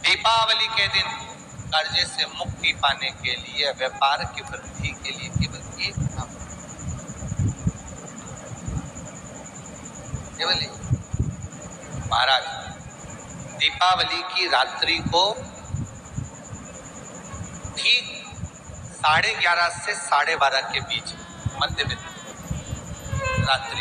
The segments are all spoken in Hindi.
दीपावली के दिन कर्जे से मुक्ति पाने के लिए, व्यापार की वृद्धि के लिए केवल एक काम, केवल महाराज दीपावली की रात्रि को ठीक 11:30 से 12:30 के बीच मध्य में रात्रि,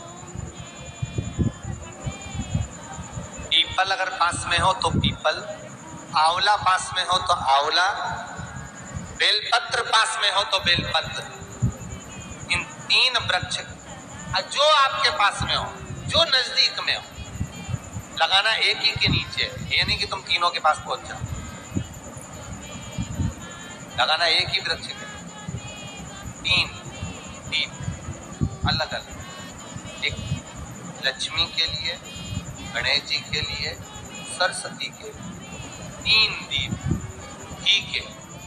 पीपल अगर पास में हो तो पीपल, आंवला पास में हो तो आंवला, बेलपत्र पास में हो तो बेलपत्र, इन 3 वृक्ष जो आपके पास में हो, जो नजदीक में हो, लगाना एक ही के नीचे। ये नहीं कि तुम तीनों के पास पहुंच जाओ, लगाना एक ही वृक्ष के 3 दीप अलग अलग, एक लक्ष्मी के लिए, गणेश जी के लिए, सरस्वती के लिए 3 दीप घी के,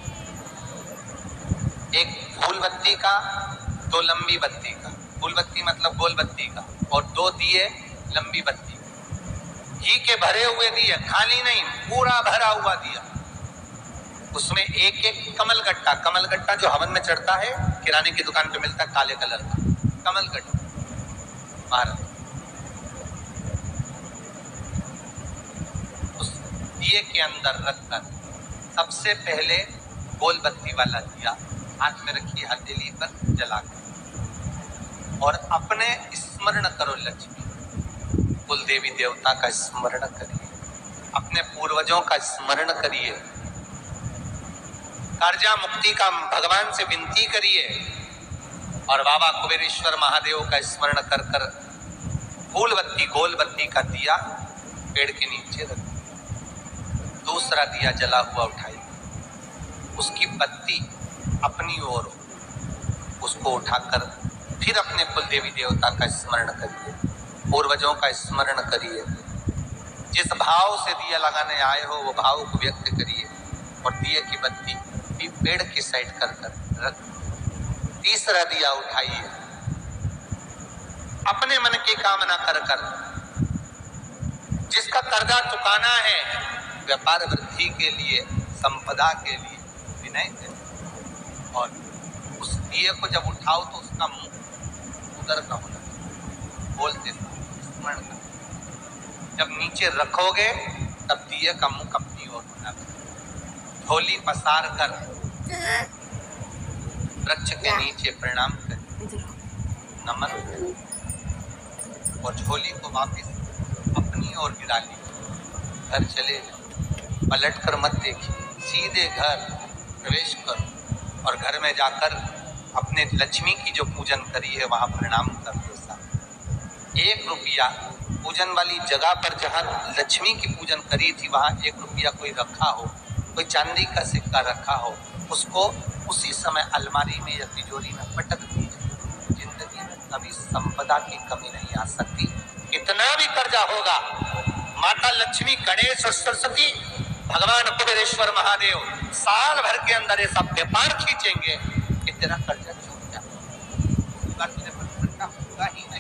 एक फूल बत्ती का, 2 लंबी बत्ती का, फूल बत्ती मतलब गोल बत्ती का, और 2 दिए लंबी बत्ती, घी के भरे हुए दिए, खाली नहीं पूरा भरा हुआ दिया, उसमें एक एक कमलगट्टा, कमलगट्टा जो हवन में चढ़ता है, किराने की दुकान पे मिलता है काले कलर का कमलगट्टा, महाराज उस दिए के अंदर रखकर सबसे पहले गोल बत्ती वाला दिया हाथ में रखिए, हथेली पर जलाकर, और अपने स्मरण करो लक्ष्मी, कुल देवी देवता का स्मरण करिए, अपने पूर्वजों का स्मरण करिए, कर्जा मुक्ति का भगवान से विनती करिए, और बाबा कुबेरेश्वर महादेव का स्मरण कर कर फूल बत्ती गोल बत्ती का दिया पेड़ के नीचे रख, दूसरा दिया जला हुआ उठाइए, उसकी बत्ती अपनी ओर हो, उसको उठाकर फिर अपने कुल देवी देवता का स्मरण करिए, पूर्वजों का स्मरण करिए, जिस भाव से दिया लगाने आए हो वो भाव को व्यक्त करिए, और दिए की बत्ती भी पेड़ की साइड कर कर रख, तीसरा दिया उठाइए, अपने मन की कामना कर कर, जिसका कर्जा चुकाना है, व्यापार वृद्धि के लिए, संपदा के लिए विनय करिए, और उस दिए को जब उठाओ तो उसका मुंह उधर का होना, बोलते स्मरण कर, जब नीचे रखोगे तब दिए का मुंह अपनी ओर होना, झोली पसार कर वृक्ष के नीचे प्रणाम कर, नमन कर, और झोली को वापस अपनी ओर गिरा ली, घर चले जाओ, पलट कर मत देखिए, सीधे घर प्रवेश करो, और घर में जाकर अपने लक्ष्मी की जो पूजन करी है वहां प्रणाम कर दो। 1 रुपया पूजन वाली जगह पर जहां लक्ष्मी की पूजन करी थी वहां 1 रुपया कोई रखा हो, कोई चांदी का सिक्का रखा हो, उसको उसी समय अलमारी में या तिजोरी में पटक दीजिए, जिंदगी में कभी संपदा की कमी नहीं आ सकती। कितना भी कर्जा होगा, माता लक्ष्मी, गणेश और सरस्वती, भगवान कुबेरेश्वर महादेव साल भर के अंदर ये सब व्यापार खींचेंगे कि तेरा कर्जा छूट जाए, होगा ही